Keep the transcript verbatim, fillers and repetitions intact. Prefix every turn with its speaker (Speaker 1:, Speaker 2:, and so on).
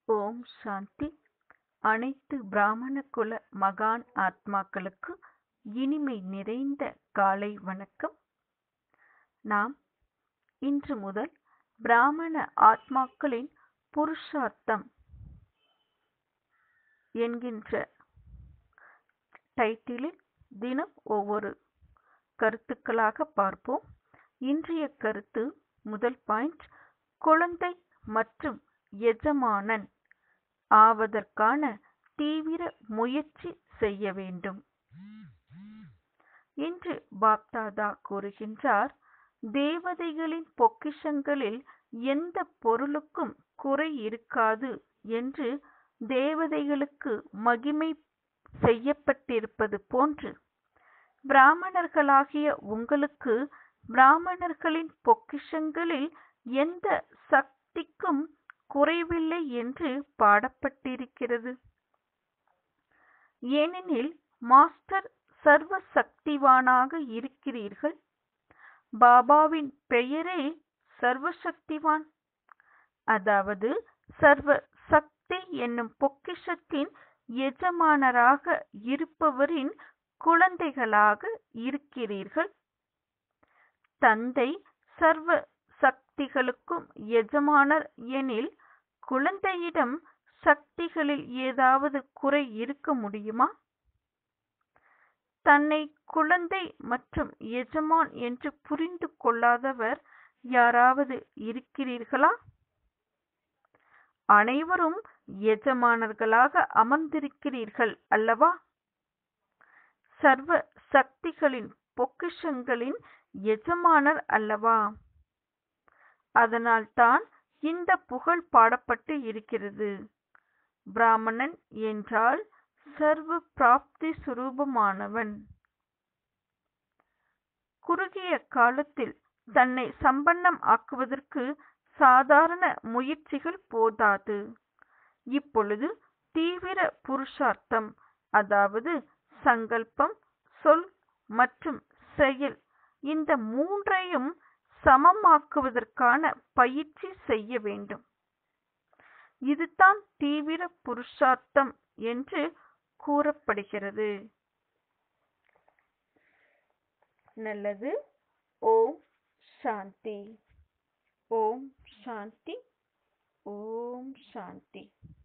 Speaker 1: ஓம் சாந்தி. அனைத்து பிராமண குல மகான் ஆத்மாக்களுக்கு இனிமை நிறைந்த காலை வணக்கம். நாம் இன்று முதல் பிராமண ஆத்மாக்களின் புருஷார்த்தம் என்கின்ற டைட்டிலில் தினம் ஒவ்வொரு கருத்துக்களாக பார்ப்போம். இன்றைய கருத்து முதல் பாயிண்ட், குழந்தை மற்றும் எஜமானன் ஆவதற்கான தீவிர முயற்சி செய்ய வேண்டும். இன்று பாப்தாதா கூறுகின்றார், தேவதைகளின் பொக்கிஷங்களில் எந்த பொருளுக்கும் குறை இருக்காது என்று தேவதைகளுக்கு மகிமை செய்யப்பட்டிருப்பது போன்று பிராமணர்களாகிய உங்களுக்கு பிராமணர்களின் பொக்கிஷங்களில் எந்த சக்திக்கும் குறைவில்லை என்று பாடப்பட்டிருக்கிறது. ஏனெனில் மாஸ்டர் சர்வ சக்திவானாக இருக்கிறீர்கள். பாபாவின் பெயரே சர்வசக்திவான், அதாவது சர்வ சக்தி என்னும் பொக்கிஷத்தின் எஜமானராக இருப்பவரின் குழந்தைகளாக இருக்கிறீர்கள். தந்தை சர்வ சக்திகளுக்கும் எஜமானர் எனில் குழந்தையிடம் சக்திகளில் ஏதாவது குறை இருக்க முடியுமா? தன்னை குழந்தை மற்றும் எஜமான் என்று புரிந்து கொள்ளாதவர் யாராவது இருக்கிறீர்களா? அனைவரும் எஜமானர்களாக அமர்ந்திருக்கிறீர்கள் அல்லவா? சர்வ சக்திகளின் பொக்கிஷங்களின் எஜமானர் அல்லவா? அதனால்தான் இந்த புகழ் பாடப்பட்டு இருக்கிறது. பிராமணன் என்றால் சர்வ பிராப்தி சுரூபமானவன். குறுகிய காலத்தில் தன்னை சம்பன்னம் ஆக்குவதற்கு சாதாரண முயற்சிகள் போதாது. இப்பொழுது தீவிர புருஷார்த்தம், அதாவது சங்கல்பம், சொல் மற்றும் செயல், இந்த மூன்றையும் சமமாக்குவதற்கான பயிற்சி செய்ய வேண்டும். இதுதான் தீவிர புருஷார்த்தம் என்று கூறப்படுகிறது. நல்லது. ஓம் சாந்தி. ஓம் சாந்தி. ஓம் சாந்தி.